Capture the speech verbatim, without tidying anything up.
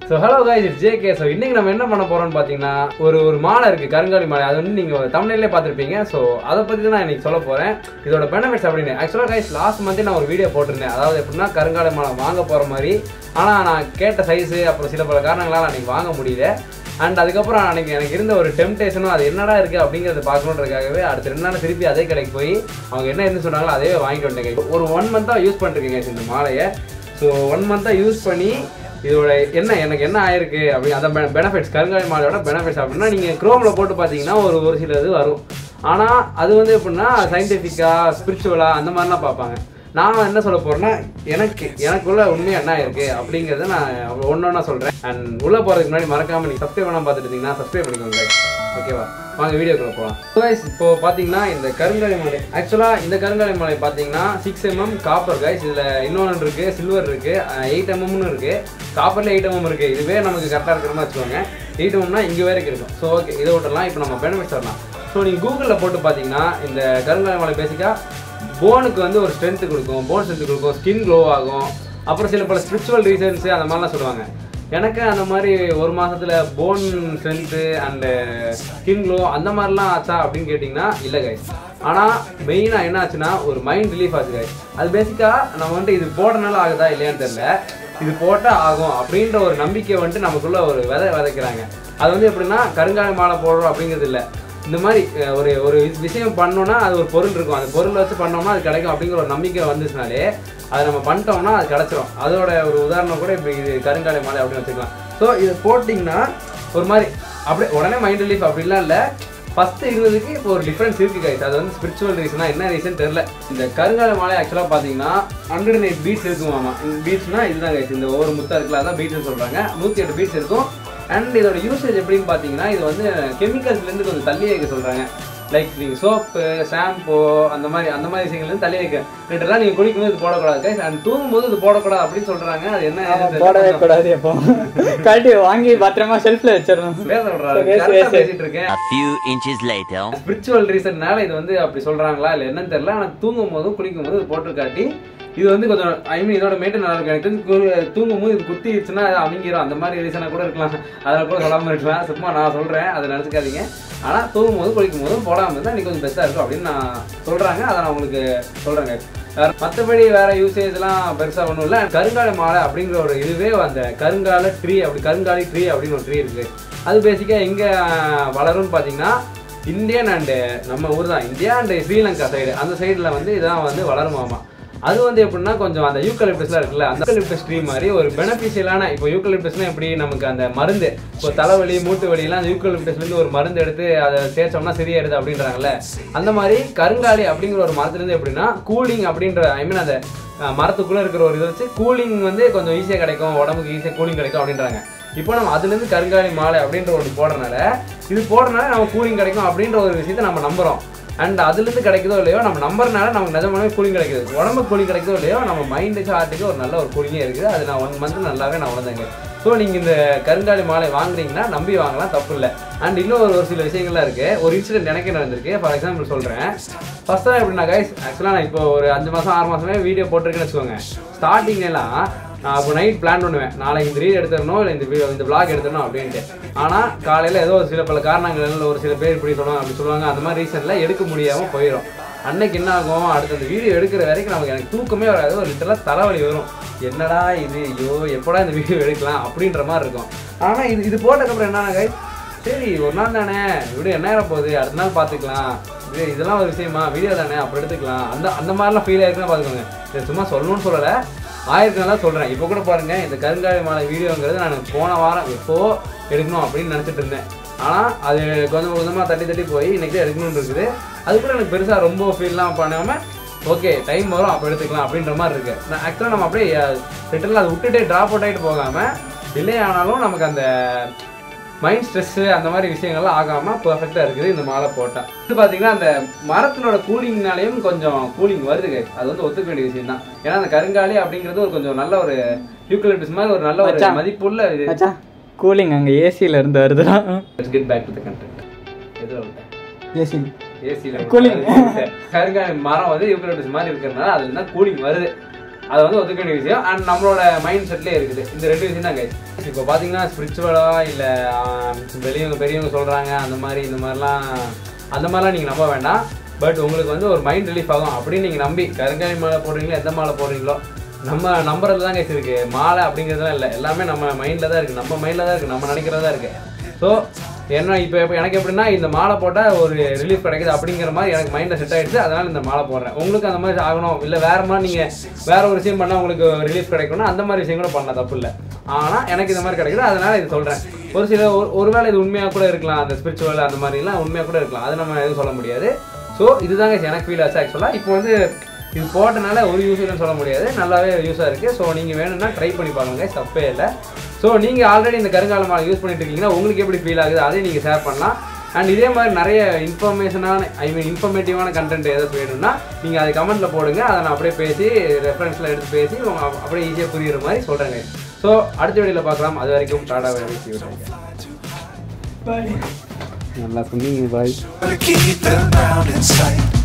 So hello guys, it's J K. So இன்னைக்கு நம்ம என்ன பண்ண போறோம்னு பாத்தீங்கன்னா ஒரு ஒரு மாலை இருக்கு, கருங்காலி மாலை. அது வந்து நீங்க thumbnail-ல பாத்திருப்பீங்க. சோ அத பத்தி தான் நான் இன்னைக்கு சொல்ல போறேன். இதோட பெனிஃபிட்ஸ் அப்படினு. ஆக்சுவலா guys லாஸ்ட் மந்த் நான் ஒரு வீடியோ போட்டுருந்தேன். அதாவது எப்படின்னா கருங்காலி மாலை வாங்க போற மாதிரி. ஆனா நான் கேட்ட சைஸ் அப்புறம் சில பல காரணங்களால அன்னைக்கு வாங்க முடியல. அண்ட் அதுக்கப்புறம் அன்னைக்கு எனக்கு இருந்த ஒரு டெம்டேஷனும் அது என்னடா இருக்கு அப்படிங்கறத பார்க்கணுன்றதுக்காகவே அடுத்த ரெண்டு நாள் திருப்பி அதே கடைக்கு போய் அவங்க என்ன இருந்து சொன்னாங்களோ அதே வாங்கிட்டு வந்துட்டேன். ஒரு ஒன் மந்த்தா யூஸ் பண்ணிருக்கேன் இந்த மாலையை. ஸோ ஒன் மந்த்தா யூஸ் பண்ணி இதோட என்ன எனக்கு என்ன ஆயிருக்கு அப்படி அந்த பெனிஃபிட்ஸ், கருங்காலி மாலையோட பெனிஃபிட்ஸ் அப்படின்னா நீங்கள் க்ரோமில் போட்டு பார்த்தீங்கன்னா ஒரு ஒரு சில இது வரும். ஆனால் அது வந்து எப்படின்னா சயின்டிஃபிக்காக ஸ்பிரிச்சுவலாக அந்த மாதிரிலாம் பார்ப்பாங்க. நான் என்ன சொல்ல போகிறேன்னா எனக்கு எனக்குள்ள உண்மையாக என்ன ஆயிருக்கு அப்படிங்கிறத நான் ஒன்று ஒன்றா சொல்கிறேன். அண்ட் உள்ளே போகிறதுக்கு முன்னாடி மறக்காமல் நீங்கள் சப்ஸ்கிரைப் பண்ணாமல் பார்த்துட்டு இருந்தீங்கன்னா சப்ஸ்கிரைப் பண்ணிக்கோங்க. ஓகேவா, வாங்க வீடியோக்குள்ள போகலாம். கைஸ் இப்போ பார்த்தீங்கன்னா இந்த கருங்காலி மாலை, ஆக்சுவலாக இந்த கருங்காலி மாலை பார்த்தீங்கன்னா சிக்ஸ் எம்எம் காப்பர் கைஸ். இதில் இன்னொன்று இருக்குது, சில்வர் இருக்குது, எயிட் எம்எம்னு இருக்குது. காப்பரில் எயிட் எம்எம் இருக்குது. இதுவே நமக்கு கரெக்டாக இருக்கிற மாதிரி வச்சுக்கோங்க. எயிட் எம்எம்னா இங்கே வரைக்கும் இருக்கும். ஸோ ஓகே, இதை விட்டுலாம். இப்போ நம்ம பெனிஃபிட்ஸ் வரலாம். ஸோ நீங்கள் கூகுளில் போட்டு பார்த்தீங்கன்னா இந்த கருங்காலி மாலை பேசிக்காக போனுக்கு வந்து ஒரு ஸ்ட்ரென்த்து கொடுக்கும், போன் ஸ்ட்ரென்த்து கொடுக்கும், ஸ்கின் க்ளோ ஆகும், அப்புறம் சில பல ஸ்பிரிச்சுவல் ரீசன்ஸு அந்த மாதிரிலாம் சொல்லுவாங்க. எனக்கு அந்த மாதிரி ஒரு மாதத்தில் bone strength and skin glow அந்த மாதிரிலாம் ஆச்சா அப்படின்னு கேட்டிங்கன்னா இல்லை கைஸ். ஆனால் மெயினாக என்ன ஆச்சுன்னா ஒரு மைண்ட் ரிலீஃப் ஆச்சு கைஸ். அது பேசிக்காக நம்ம வந்துட்டு இது போட்டனால ஆகுதா இல்லையான்னு தெரியல, இது போட்டால் ஆகும் அப்படின்ற ஒரு நம்பிக்கை வந்துட்டு நமக்குள்ளே ஒரு விதை விதைக்கிறாங்க. அது வந்து எப்படின்னா கருங்காலி மாலை போடுறோம் அப்படிங்கிறது இல்லை. இந்த மாதிரி ஒரு ஒரு விஷயம் பண்ணோன்னா அது ஒரு பொருள் இருக்கும், அந்த பொருளை வச்சு பண்ணோம்னா அது கிடைக்கும் அப்படிங்கிற ஒரு நம்பிக்கை வந்துச்சுனாலே அதை நம்ம பண்ணிட்டோம்னா அது கிடச்சிரும். அதோட ஒரு உதாரணம் கூட இப்போ இது கருங்காலி மாலை அப்படின்னு வச்சுக்கலாம். ஸோ இது போட்டிங்கன்னா ஒரு மாதிரி அப்படியே உடனே மைண்ட் ரிலீஃப் அப்படிலாம் இல்லை. ஃபஸ்ட்டு இருந்ததுக்கு இப்போ ஒரு டிஃப்ரென்ஸ் இருக்குது கைஸ். அது வந்து ஸ்பிரிச்சுவல் ரீசனா என்ன ரீசன் தெரில. இந்த கருங்காலி மாலை ஆக்சுவலாக பார்த்தீங்கன்னா ஹண்ட்ரட் அண்ட் எயிட் பீட்ஸ் இருக்குமாமா. இந்த பீட்ஸ்னா இதுதான் கைஸ், இந்த ஒவ்வொரு முத்தா இருக்குல்ல அதான் பீட்ஸ்னு சொல்கிறாங்க. நூற்றி எட்டு பீட்ஸ் இருக்கும். அண்ட் இதோட யூசேஜ் எப்படின்னு பார்த்தீங்கன்னா இது வந்து கெமிக்கல்ஸ்லேருந்து கொஞ்சம் தள்ளி வைக்க சொல்கிறாங்க. லைக் நீங்கள் சோப்பு, ஷாம்பு அந்த மாதிரி அந்த மாதிரி விஷயங்கள்லேருந்து தள்ளி வைக்க. ரெண்டெல்லாம் நீங்கள் குளிக்கும்போது இது போடக்கூடாது கைஸ். அண்ட் தூங்கும்போது இது போடக்கூடாது அப்படின்னு சொல்கிறாங்க. அது என்ன போடவே கூடாது, எப்போ கழட்டி வாங்கி பத்திரமா ஷெல்ஃப்ல வச்சிடணும் பேசிட்டு இருக்கேன். ஸ்பிரிச்சுவல் ரீசன்னால இது வந்து அப்படி சொல்கிறாங்களா இல்லை என்னன்னு தெரியல. ஆனால் தூங்கும் போதும் குளிக்கும் போது இது போட்டு காட்டி இது வந்து கொஞ்சம் ஐ மீன் இதோட மேட்டு நல்லா இருக்கும். எனக்கு தூங்கும் போது இது குத்திடுச்சுன்னா அது அமைங்கிடும். அந்த மாதிரி ரீசனாக கூட இருக்கலாம், அதில் கூட சொல்லாமல் இருக்கலாம். சும்மா நான் சொல்கிறேன், அதை நினச்சிக்காதீங்க. ஆனால் தூங்கும் போது குளிக்கும் போதும் போடாமல் இருந்தால் இன்னைக்கு கொஞ்சம் பெஸ்ட்டாக இருக்கும் அப்படின்னு நான் சொல்கிறாங்க. அதை நான் உங்களுக்கு சொல்கிறேங்க. வேறு மற்றபடி வேறு யூசேஜ்லாம் பெருசாக ஒன்றும் இல்லை. கருங்காலி மாலை அப்படிங்கிற ஒரு இதுவே அந்த கருங்கால ட்ரீ அப்படி கருங்காலி ட்ரீ அப்படின்னு ஒரு ட்ரீ இருக்குது. அது பேசிக்காக எங்கே வளரும்னு பார்த்தீங்கன்னா இந்தியன் அண்டு நம்ம ஊர் தான், இந்தியா அண்டு ஸ்ரீலங்கா சைடு, அந்த சைடில் வந்து இதான் வந்து வளருமாமா. அது வந்து எப்படின்னா கொஞ்சம் அந்த யூக்கலிப்டஸ்லாம் இருக்குல்ல, அந்த யூக்கலிப்டஸ் ட்ரீ மாதிரி ஒரு பெனிஃபிஷியலான, இப்போ யூக்கலிப்டஸ்னா எப்படி நமக்கு அந்த மருந்து, இப்போ தலைவலி மூட்டு வலிலாம் அந்த யூக்கலிப்டஸ்லேருந்து ஒரு மருந்து எடுத்து அதை தேய்ச்சோம்னா சரியாயிடுது அப்படின்றாங்கல்ல, அந்த மாதிரி கருங்காலி அப்படிங்கிற ஒரு மரத்துலேருந்து எப்படின்னா கூலிங் அப்படின்ற ஐ மீன் அந்த மரத்துக்குள்ளே இருக்கிற ஒரு இதை வச்சு கூலிங் வந்து கொஞ்சம் ஈஸியாக கிடைக்கும், உடம்புக்கு ஈஸியாக கூலிங் கிடைக்கும் அப்படின்றாங்க. இப்போ நம்ம அதுலேருந்து கருங்காலி மாலை அப்படின்ற ஒன்று போடுறதுனால இது போடுறதுனால நம்ம கூலிங் கிடைக்கும் அப்படின்ற ஒரு விஷயத்தை நம்ம நம்புகிறோம். அண்ட் அதுலேருந்து கிடைக்குதோ இல்லையோ நம்ம நம்புறதுனால நமக்கு நிஜமானவே கூலிங் கிடைக்குது. உடம்புக்கு கூலிங் கிடைக்குதோ இல்லையோ நம்ம மைண்டுக்கு ஹார்ட்டுக்கு ஒரு நல்ல ஒரு கூலிங்கே இருக்குது. அது நான் ஒன் மந்த் நல்லாவே நான் உணர்ந்தேங்க. ஸோ நீங்கள் இந்த கருங்காலி மாலை வாங்குறீங்கன்னா நம்பி வாங்கலாம், தப்பு இல்லை. அண்ட் இன்னும் ஒரு ஒரு சில விஷயங்கள்லாம் இருக்குது. ஒரு இன்சிடென்ட் எனக்கே நடந்திருக்கு. ஃபார் எக்ஸாம்பிள் சொல்கிறேன். ஃபர்ஸ்ட் தான் எப்படின்னா கைஸ், ஆக்சுவலாக நான் இப்போ ஒரு அஞ்சு மாதம் ஆறு மாதமே வீடியோ போட்டிருக்கேன்னு வச்சுக்கோங்க. ஸ்டார்டிங்லாம் நான் இப்போ நைட் பிளான் பண்ணுவேன், நாளைக்கு இந்த ரீல் எடுத்துடணும் இல்லை இந்த இந்த பிளாக் எடுத்துடணும் அப்படின்ட்டு. ஆனால் காலையில் ஏதோ ஒரு சில பல காரணங்கள் ஒரு சில பேர் இப்படி சொல்லுவாங்க அப்படி சொல்லுவாங்க, அந்த மாதிரி ரீசனில் எடுக்க முடியாமல் போயிடும். அன்னைக்கு என்ன ஆகும், அடுத்த அந்த வீடியோ எடுக்கிற வரைக்கும் நமக்கு எனக்கு தூக்கமே வராது, ஒரு லிட்டராக தலைவலி வரும். என்னடா இது, ஐயோ எப்படா இந்த வீடியோ எடுக்கலாம் அப்படின்ற மாதிரி இருக்கும். ஆனால் இது இது போட்டதுக்கப்புறம் என்னன்னா கைஸ், சரி ஒரு நாள் தானே வீடியோ என்ன ஆகிற போகுது, அடுத்த நாள் பார்த்துக்கலாம், இது இதெல்லாம் ஒரு விஷயமா, வீடியோ தானே அப்புறம் எடுத்துக்கலாம், அந்த அந்த மாதிரிலாம் ஃபீல் ஆயிருக்குன்னா பார்த்துக்கோங்க. இது சும்மா சொல்லணும்னு சொல்லலை, ஆயிருக்குனால சொல்கிறேன். இப்போ கூட பாருங்கள், இந்த கருங்காலி மாலை வீடியோங்கிறது நான் போன வாரம் எப்போ எடுக்கணும் அப்படின்னு நினச்சிட்டு இருந்தேன். ஆனால் அது கொஞ்சம் கொஞ்சமாக தட்டி தட்டி போய் இன்றைக்கி எடுக்கணும்னு இருக்குது. அது கூட எனக்கு பெருசாக ரொம்ப ஃபீல்லாம் பண்ணாமல் ஓகே டைம் வரும் அப்போ எடுத்துக்கலாம் அப்படின்ற மாதிரி இருக்குது. நான் ஆக்சுவலாக நம்ம அப்படியே ரிட்டர்னில் அதை விட்டுட்டே ட்ராப் அவுட் ஆகிட்டு போகாமல் டிலே ஆனாலும் நமக்கு அந்த மைண்ட் ஸ்ட்ரெஸ்ஸு அந்த மாதிரி விஷயங்கள்லாம் ஆகாமல் பர்ஃபெக்டாக இருக்குது இந்த மாலை போட்டால். இது பார்த்தீங்கன்னா அந்த மரத்தினோட கூலிங்னாலேயும் கொஞ்சம் கூலிங் வருது. அது வந்து ஒத்துக்க வேண்டிய விஷயம் தான். ஏன்னா அந்த கருங்காலி அப்படிங்கிறது ஒரு கொஞ்சம் நல்ல ஒரு யூக்கலிப்டஸ் மாதிரி ஒரு நல்ல ஒரு மதிப்புள்ள இது. கூலிங் அங்கே ஏசியில் இருந்து வருதுடா. Let's get back to the content. எது ஏசி ஏசியில் கூலிங் கருங்காலி மரம் வந்து யூக்கலிப்டஸ் மாதிரி இருக்கிறதுனால அதுல தான் கூலிங் வருது. அதை வந்து ஒத்துக்க வேண்டிய விஷயம். அண்ட் நம்மளோட மைண்ட் செட்லேயே இருக்குது. இந்த ரெண்டு விஷயம் தான் கைஸ். இப்போ பார்த்தீங்கன்னா ஸ்பிரிச்சுவலாக இல்லை வெளியவங்க பெரியவங்க சொல்கிறாங்க அந்த மாதிரி இந்த மாதிரிலாம் அந்த மாதிரிலாம் நீங்கள் நம்ப வேண்டாம். பட் உங்களுக்கு வந்து ஒரு மைண்ட் ரிலீஃப் ஆகும் அப்படின்னு நீங்கள் நம்பி கருங்காலி மாலை போடுறீங்களோ எந்த மாலை போடுறீங்களோ நம்ம நம்புறது தான் கைஸ் இருக்குது. மாலை அப்படிங்கிறதுலாம் இல்லை, எல்லாமே நம்ம மைண்டில் தான் இருக்குது, நம்ம மைண்டில் தான் இருக்குது, நம்ம நினைக்கிறதா இருக்குது. ஸோ என்ன இப்போ இப்போ எனக்கு எப்படின்னா இந்த மாலை போட்டால் ஒரு ரிலீஃப் கிடைக்குது அப்படிங்கிற மாதிரி எனக்கு மைண்டில் செட் ஆகிடுச்சு. அதனால் இந்த மாலை போடுறேன். உங்களுக்கு அந்த மாதிரி ஆகணும் இல்லை வேறு மாதிரி நீங்கள் வேறு ஒரு விஷயம் பண்ணால் உங்களுக்கு ரிலீஃப் கிடைக்கணும்னா அந்த மாதிரி விஷயம் கூட பண்ணலாம், தப்பு இல்லை. ஆனால் எனக்கு இந்த மாதிரி கிடைக்குது, அதனால் இது சொல்கிறேன். ஒரு சில ஒருவேளை இது உண்மையாக கூட இருக்கலாம், அந்த ஸ்பிரிச்சுவல் அந்த மாதிரிலாம் உண்மையாக கூட இருக்கலாம், அது நம்ம எதுவும் சொல்ல முடியாது. ஸோ இதுதாங்க எனக்கு ஃபீல் ஆச்சு. ஆக்சுவலாக இப்போ வந்து இது போட்டனால ஒரு யூஸ் இல்லைன்னு சொல்ல முடியாது, நல்லாவே யூஸாக இருக்குது. ஸோ நீங்கள் வேணும்னா ட்ரை பண்ணி பாருங்க, தப்பே இல்லை. ஸோ நீங்கள் ஆல்ரெடி இந்த கருங்காலி மாலை யூஸ் பண்ணிட்டு இருக்கீங்கன்னா உங்களுக்கு எப்படி ஃபீல் ஆகுது அதையும் நீங்கள் ஷேர் பண்ணலாம். அண்ட் இதே மாதிரி நிறைய இன்ஃபர்மேஷனான ஐ மீன் இன்ஃபர்மேட்டிவான கண்டென்ட் எதாவது வேணும்னா நீங்கள் அதை கமெண்ட்டில் போடுங்க. அதை நான் அப்படியே பேசி ரெஃபரன்ஸில் எடுத்து பேசி அப்படியே ஈஸியாக புரியுற மாதிரி சொல்கிறேங்க. ஸோ அடுத்த வீடியோவில் பார்க்கலாம். அது வரைக்கும் டாடா வேலை நல்லா சொன்னீங்க பாய்.